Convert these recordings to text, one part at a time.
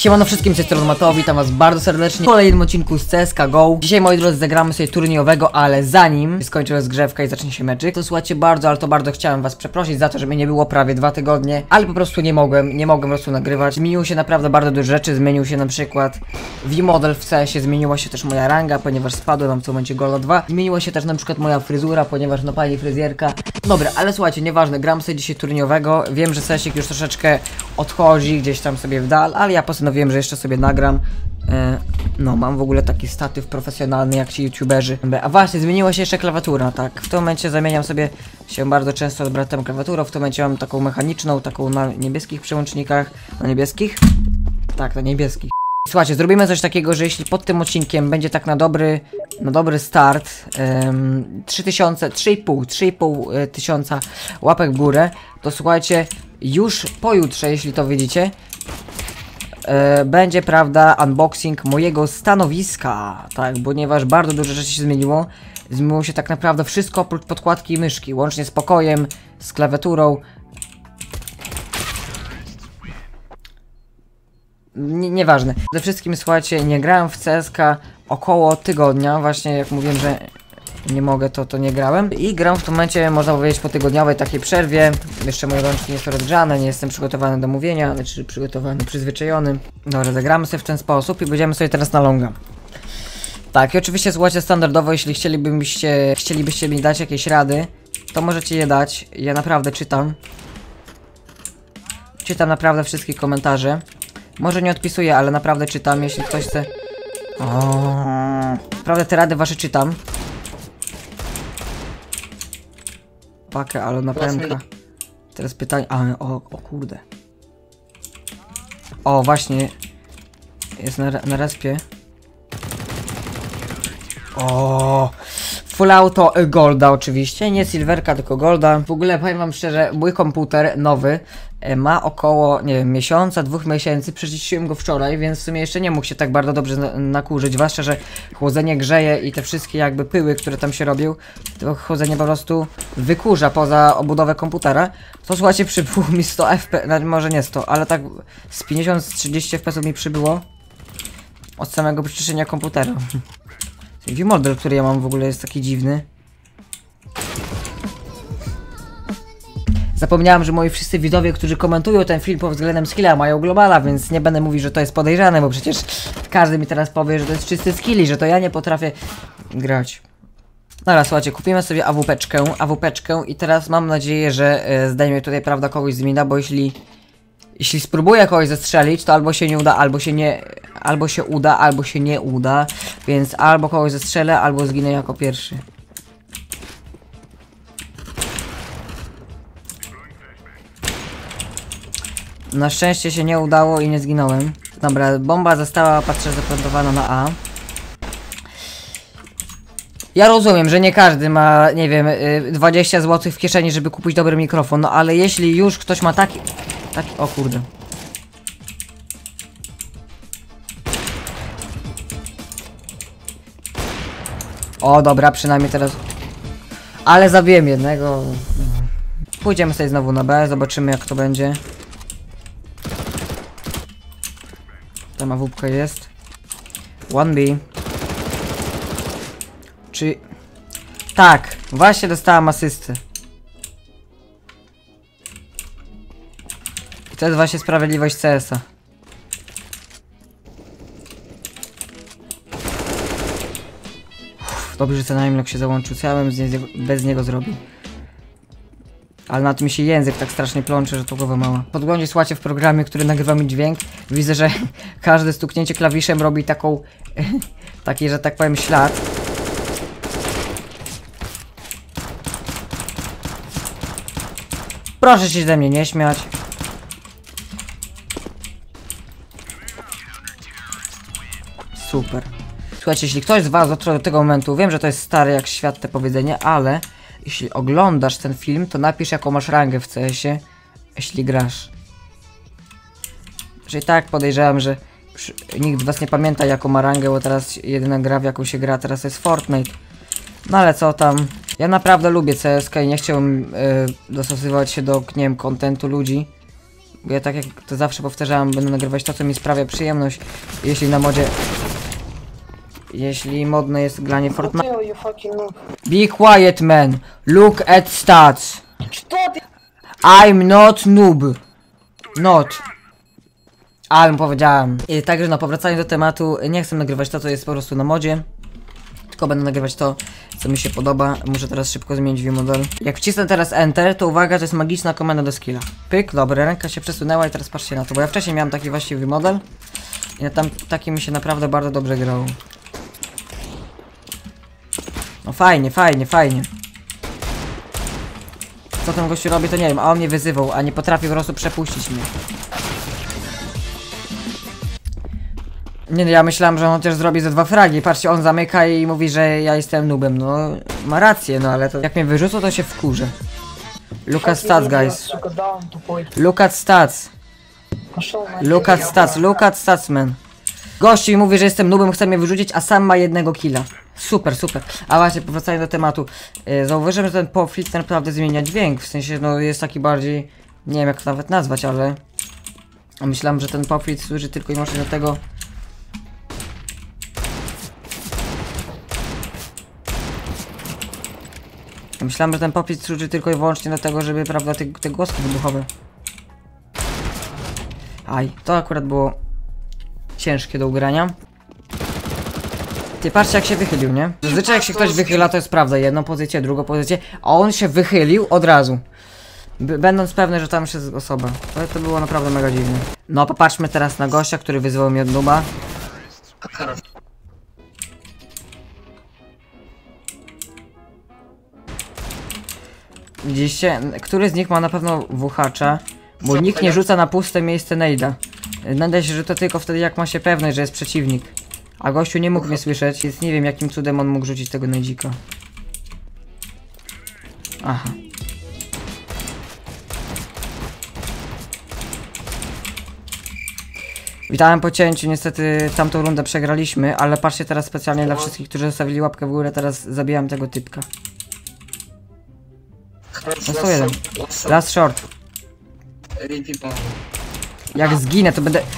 Siemano wszystkim, z tej strony Mateo, witam was bardzo serdecznie w kolejnym odcinku z CSGO. Dzisiaj, moi drodzy, zagramy sobie turniejowego, ale zanim skończę rozgrzewkę i zacznie się meczyk, to słuchajcie, bardzo chciałem was przeprosić za to, że mnie nie było prawie 2 tygodnie, ale po prostu nie mogłem po prostu nagrywać. Zmieniło się naprawdę bardzo dużo rzeczy, zmienił się na przykład V-Model w CS-ie, zmieniła się też moja ranga, ponieważ spadłem, mam w tym momencie Golda 2. Zmieniła się też na przykład moja fryzura, ponieważ no pani fryzjerka. Dobra, ale słuchajcie, nieważne, gram sobie dzisiaj turniejowego, wiem, że CS-ik już troszeczkę odchodzi gdzieś tam sobie w dal, ale ja postanowiłem, że jeszcze sobie nagram. No, mam w ogóle taki statyw profesjonalny jak ci youtuberzy. A właśnie, zmieniła się jeszcze klawiatura, tak. W tym momencie zamieniam sobie się bardzo często z bratem klawiaturą. W tym momencie mam taką mechaniczną, taką na niebieskich przełącznikach. Na niebieskich? Tak, na niebieskich. Słuchajcie, zrobimy coś takiego, że jeśli pod tym odcinkiem będzie tak na dobry start 3,5 tysiąca łapek w górę, to słuchajcie, już pojutrze, jeśli to widzicie, będzie, prawda, unboxing mojego stanowiska, tak, ponieważ bardzo dużo rzeczy się zmieniło. Zmieniło się tak naprawdę wszystko oprócz podkładki i myszki, łącznie z pokojem, z klawiaturą. Nieważne. Przede wszystkim, słuchajcie, nie grałem w CSK około tygodnia, właśnie jak mówiłem, że nie mogę, to nie grałem. I gram w tym momencie, można powiedzieć, po tygodniowej takiej przerwie. Jeszcze moje rączki nie są rozgrzane, nie jestem przygotowany do mówienia, znaczy przygotowany, przyzwyczajony. Dobra, zagramy sobie w ten sposób i będziemy sobie teraz na longa. Tak, i oczywiście, słuchajcie, standardowo, jeśli chcielibyście mi dać jakieś rady, to możecie je dać. Ja naprawdę czytam. Czytam naprawdę wszystkie komentarze. Może nie odpisuję, ale naprawdę czytam, jeśli ktoś chce. Naprawdę te rady wasze czytam. Pakę, ale na pęka. Teraz pytanie. O kurde. O, właśnie. Jest na respie. O, full auto Golda oczywiście. Nie silverka, tylko Golda. W ogóle powiem wam szczerze, mój komputer nowy ma około, nie wiem, miesiąca, 2 miesięcy. Przeczyściłem go wczoraj, więc w sumie jeszcze nie mógł się tak bardzo dobrze nakurzyć. Zwłaszcza, że chłodzenie grzeje i te wszystkie jakby pyły, które tam się robią, to chłodzenie po prostu wykurza poza obudowę komputera. To słuchajcie, przybyło mi 100 FPS, może nie 100, ale tak z 50-30 FPS mi przybyło od samego przyczyszczenia komputera. V-Model, który ja mam, w ogóle jest taki dziwny. Zapomniałem, że moi wszyscy widzowie, którzy komentują ten film pod względem skilla, mają globala, więc nie będę mówił, że to jest podejrzane, bo przecież każdy mi teraz powie, że to jest czysty skill i że to ja nie potrafię grać. Dobra, słuchajcie, kupimy sobie AWP-czkę i teraz mam nadzieję, że zdejmie tutaj, prawda, kogoś z mina, bo jeśli spróbuję kogoś zestrzelić, to albo się nie uda, albo się uda, albo się nie uda. Więc albo kogoś zestrzelę, albo zginę jako pierwszy. Na szczęście się nie udało i nie zginąłem. Dobra, bomba została, patrzę, zaplantowana na A. Ja rozumiem, że nie każdy ma, nie wiem, 20 zł w kieszeni, żeby kupić dobry mikrofon, no ale jeśli już ktoś ma taki... O kurde. O, dobra, przynajmniej teraz... Ale zabiłem jednego. Pójdziemy sobie znowu na B, zobaczymy jak to będzie. Tam AWP jest. 1B. Czy... Tak, właśnie dostałam asystę. I to jest właśnie sprawiedliwość CS-a. Dobrze, że ten Aimlock się załączył, co ja bym bez niego zrobił. Ale na tym mi się język tak strasznie plącze, że to głowa mała. Podglądzie, słuchajcie, w programie, który nagrywa mi dźwięk, widzę, że każde stuknięcie klawiszem robi taką... taki, że tak powiem, ślad. Proszę się ze mnie nie śmiać. Super. Słuchajcie, jeśli ktoś z was dotrwał do tego momentu, wiem, że to jest stare jak świat te powiedzenie, ale jeśli oglądasz ten film, to napisz jaką masz rangę w CS-ie, jeśli grasz. Że i tak podejrzewam, że nikt z was nie pamięta jaką ma rangę, bo teraz jedyna gra w jaką się gra teraz jest Fortnite. No ale co tam. Ja naprawdę lubię CSK i nie chciałbym dostosowywać się do, nie wiem, kontentu ludzi. Bo ja tak jak to zawsze powtarzałem, będę nagrywać to, co mi sprawia przyjemność. Jeśli na modzie... Jeśli modne jest granie Fortnite... Be quiet, man! Look at stats! I'm not noob! Not! Ale powiedziałem. I także no, powracając do tematu, nie chcę nagrywać to, co jest po prostu na modzie. Tylko będę nagrywać to, co mi się podoba. Muszę teraz szybko zmienić V-model. Jak wcisnę teraz Enter, to uwaga, to jest magiczna komenda do skilla. Pyk, dobra, ręka się przesunęła i teraz patrzcie na to. Bo ja wcześniej miałem taki właśnie V-model. I tam taki mi się naprawdę bardzo dobrze grało. No fajnie, fajnie, fajnie. Co ten gościu robi, to nie wiem, a on mnie wyzywał, a nie potrafił po prostu przepuścić mnie. Nie no, ja myślałem, że on chociaż zrobi ze 2 fragi. Patrzcie, on zamyka i mówi, że ja jestem noobem. No, ma rację, no ale to jak mnie wyrzucą, to się wkurzę. Look at stats, guys. Look at stats. Look at stats, look at stats, man. Gościu mi mówi, że jestem noobem, chce mnie wyrzucić, a sam ma 1 killa. Super, super. A właśnie, powracając do tematu. Zauważyłem, że ten pop-fit naprawdę zmienia dźwięk. W sensie, no jest taki bardziej... Nie wiem jak to nawet nazwać, ale... Myślałem, że ten pop-fit służy tylko i wyłącznie do tego... Myślałem, że ten pop-fit służy tylko i wyłącznie do tego, żeby, prawda, te głoski wybuchowe. Aj, to akurat było... ciężkie do ugrania. Ty patrzcie jak się wychylił, nie? Zazwyczaj jak się ktoś wychyla, to jest prawda, jedną pozycję, drugą pozycję, a on się wychylił od razu. Będąc pewny, że tam już jest osoba. To było naprawdę mega dziwne. No popatrzmy teraz na gościa, który wyzwał mnie od nuba. Widzieliście? Który z nich ma na pewno wuchacza? Bo nikt nie rzuca na puste miejsce nejda. Nada się, że to tylko wtedy jak ma się pewność, że jest przeciwnik. A gościu nie mógł mnie słyszeć, więc nie wiem jakim cudem on mógł rzucić tego nejdzika. Aha. Witałem po cięciu, niestety tamtą rundę przegraliśmy, ale patrzcie teraz specjalnie dla wszystkich, którzy zostawili łapkę w górę, teraz zabijam tego typka. No 101. Last short. Jak zginę, to będę...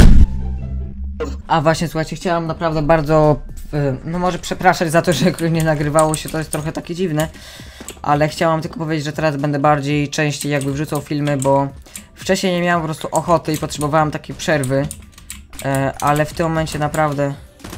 A właśnie, słuchajcie, chciałam naprawdę bardzo... no może przepraszać za to, że nie nagrywało się, to jest trochę takie dziwne. Ale chciałam tylko powiedzieć, że teraz będę bardziej częściej jakby wrzucał filmy, bo... Wcześniej nie miałem po prostu ochoty i potrzebowałem takiej przerwy. Ale w tym momencie naprawdę...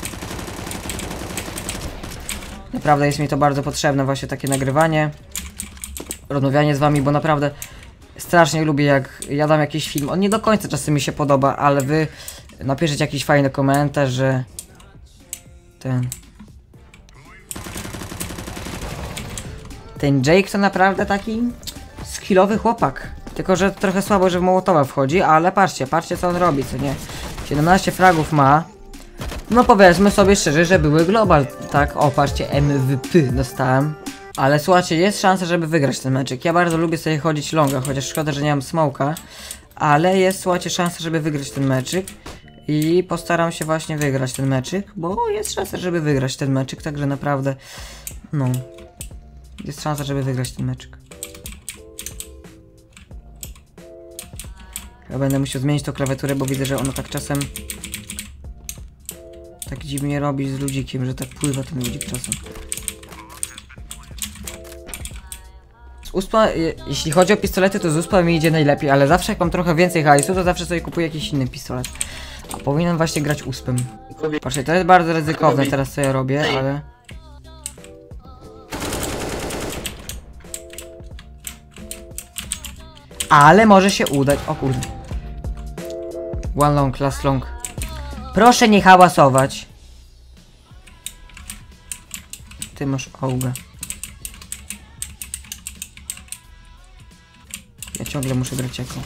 Naprawdę jest mi to bardzo potrzebne, właśnie takie nagrywanie. Rozmawianie z wami, bo naprawdę... Strasznie lubię jak ja dam jakiś film, on nie do końca czasem mi się podoba, ale wy napiszecie jakiś fajny komentarz, że... Ten Jake to naprawdę taki skillowy chłopak. Tylko, że trochę słabo, że w Mołotowa wchodzi, ale patrzcie, patrzcie co on robi, co nie? 17 fragów ma. No powiedzmy sobie szczerze, że były global, tak? O, patrzcie, MVP dostałem. Ale słuchajcie, jest szansa, żeby wygrać ten meczyk. Ja bardzo lubię sobie chodzić longa, chociaż szkoda, że nie mam smoka. Ale jest, słuchajcie, szansa, żeby wygrać ten meczyk. I postaram się właśnie wygrać ten meczyk, bo jest szansa, żeby wygrać ten meczyk, także naprawdę, no, jest szansa, żeby wygrać ten meczyk. Ja będę musiał zmienić tą klawiaturę, bo widzę, że ona tak czasem tak dziwnie robi z ludzikiem, że tak pływa ten ludzik czasem. Z uspa, jeśli chodzi o pistolety, to z uspa mi idzie najlepiej, ale zawsze jak mam trochę więcej hajsu, to zawsze sobie kupuję jakiś inny pistolet. A powinienem właśnie grać uspem. Patrzcie, to jest bardzo ryzykowne teraz co ja robię, ale... Ale może się udać, o kurde. One long, last long. Proszę nie hałasować. Ty masz augę. Ja ciągle muszę grać eko.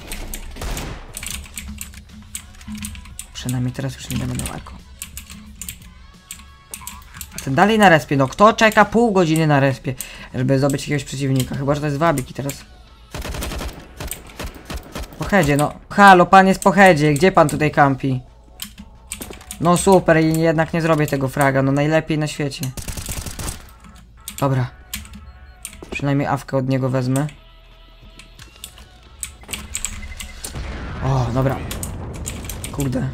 Przynajmniej teraz już nie będę miał eko. A ten dalej na respie, no kto czeka pół godziny na respie, żeby zdobyć jakiegoś przeciwnika? Chyba, że to jest wabik i teraz... Po headzie, no. Halo, pan jest po headzie, gdzie pan tutaj kampi? No super, i jednak nie zrobię tego fraga, no najlepiej na świecie. Dobra. Przynajmniej awkę od niego wezmę. dobra. Kurde.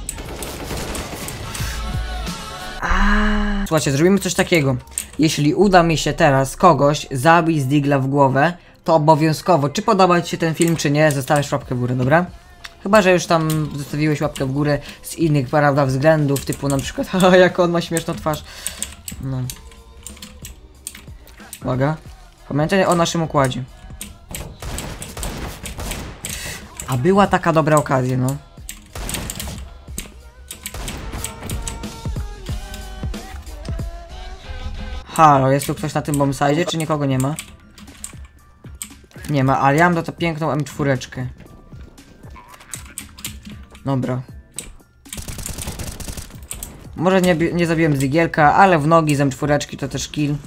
Słuchajcie, zrobimy coś takiego. Jeśli uda mi się teraz kogoś zabić z digla w głowę, to obowiązkowo, czy podoba ci się ten film, czy nie, zostawiasz łapkę w górę, dobra? Chyba że już tam zostawiłeś łapkę w górę z innych, prawda, względów, typu na przykład, haha, jak on ma śmieszną twarz. No. Uwaga. Pamiętaj o naszym układzie. A była taka dobra okazja, no. Halo, jest tu ktoś na tym bombsite, czy nikogo nie ma? Nie ma, ale ja mam to piękną M4. Dobra. Może nie zabiłem z digielka, ale w nogi z M4 to też kill.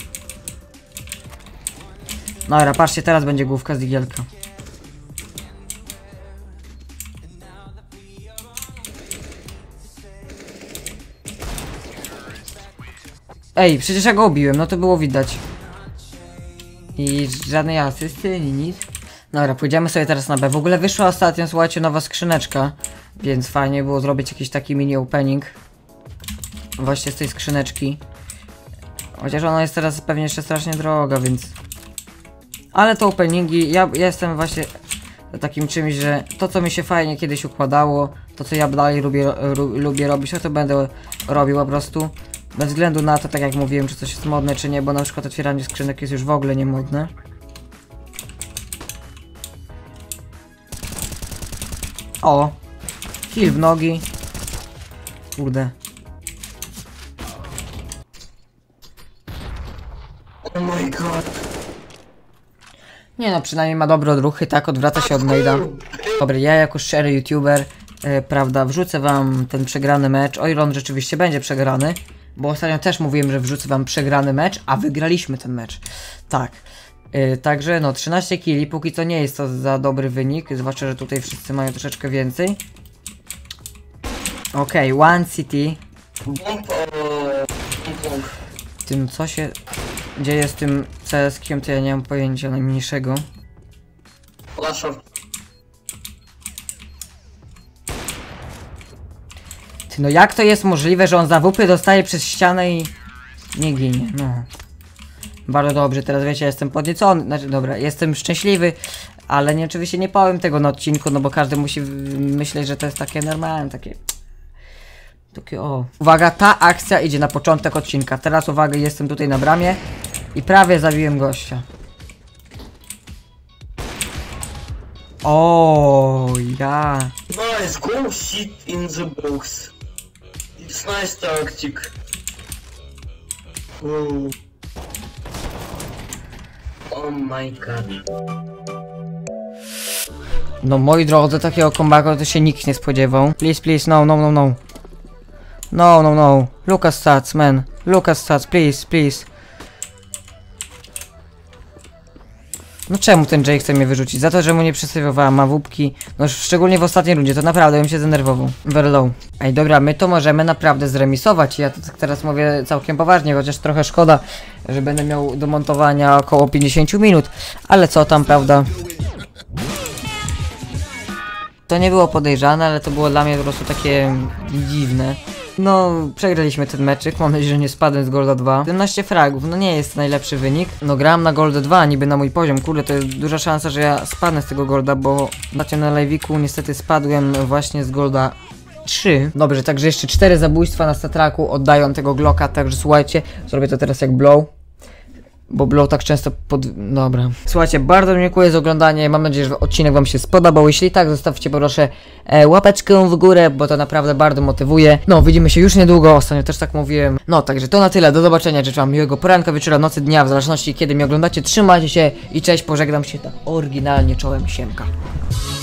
Dobra, patrzcie, teraz będzie główka z digielka. Ej, przecież ja go obiłem, no to było widać. I żadnej asysty, ani nic. Dobra, pójdziemy sobie teraz na B. W ogóle wyszła ostatnio, słuchajcie, nowa skrzyneczka. Więc fajnie było zrobić jakiś taki mini opening. Właśnie z tej skrzyneczki. Chociaż ona jest teraz pewnie jeszcze strasznie droga, więc... Ale to openingi, ja jestem właśnie takim czymś, że to co mi się fajnie kiedyś układało, to co ja dalej lubię robić, to będę robił po prostu. Bez względu na to, tak jak mówiłem, czy coś jest modne, czy nie, bo na przykład otwieranie skrzynek jest już w ogóle niemodne. O! Kill w nogi. Kurde. Oh my god. Nie no, przynajmniej ma dobre odruchy, tak, odwraca się od maida. Dobra, ja jako szczery youtuber, prawda, wrzucę wam ten przegrany mecz. O ile on rzeczywiście będzie przegrany. Bo ostatnio też mówiłem, że wrzucę wam przegrany mecz, a wygraliśmy ten mecz. Tak. Także no, 13 killi, póki co nie jest to za dobry wynik, zwłaszcza, że tutaj wszyscy mają troszeczkę więcej. Okej, One City. Tym co się dzieje z tym CS-kiem, to ja nie mam pojęcia najmniejszego. Ty, no jak to jest możliwe, że on za WP dostaje przez ścianę i nie ginie, no. Bardzo dobrze, teraz wiecie, jestem podniecony, znaczy dobra, jestem szczęśliwy, ale nie, oczywiście nie powiem tego na odcinku, no bo każdy musi myśleć, że to jest takie normalne, takie o. Uwaga, ta akcja idzie na początek odcinka, teraz uwaga, jestem tutaj na bramie i prawie zabiłem gościa. O, ja. Nice, go sit in the box. It's nice tactic. Oh my god. No moi drodzy, takiego comebacku to się nikt nie spodziewał. Please, please, no, no, no, no. No, no, no. Lucas stats, man. Lucas stats, please, please. No czemu ten Jay chce mnie wyrzucić? Za to, że mu nie przesywiowałem awupki. No szczególnie w ostatniej rundzie, to naprawdę bym się zdenerwował. Very low. Ej, dobra, my to możemy naprawdę zremisować. Ja to tak teraz mówię całkiem poważnie, chociaż trochę szkoda, że będę miał do montowania około 50 minut. Ale co tam, prawda? To nie było podejrzane, ale to było dla mnie po prostu takie dziwne. No, przegraliśmy ten meczyk, mam nadzieję, że nie spadłem z Golda 2. 17 fragów, no nie jest to najlepszy wynik. No grałem na Golda 2, niby na mój poziom, kurde, to jest duża szansa, że ja spadnę z tego Golda, bo na live'iku niestety spadłem właśnie z Golda 3. Dobrze, także jeszcze 4 zabójstwa na statraku oddają tego Glocka, także słuchajcie, zrobię to teraz jak Blow. Bo Blow tak często Dobra. Słuchajcie, bardzo dziękuję za oglądanie. Mam nadzieję, że odcinek wam się spodobał. Jeśli tak, zostawcie proszę łapeczkę w górę, bo to naprawdę bardzo motywuje. No, widzimy się już niedługo. Ostatnio też tak mówiłem. No, także to na tyle. Do zobaczenia. Życzę wam miłego poranka, wieczora, nocy, dnia, w zależności kiedy mnie oglądacie. Trzymajcie się i cześć. Pożegnam się tak oryginalnie czołem. Siemka.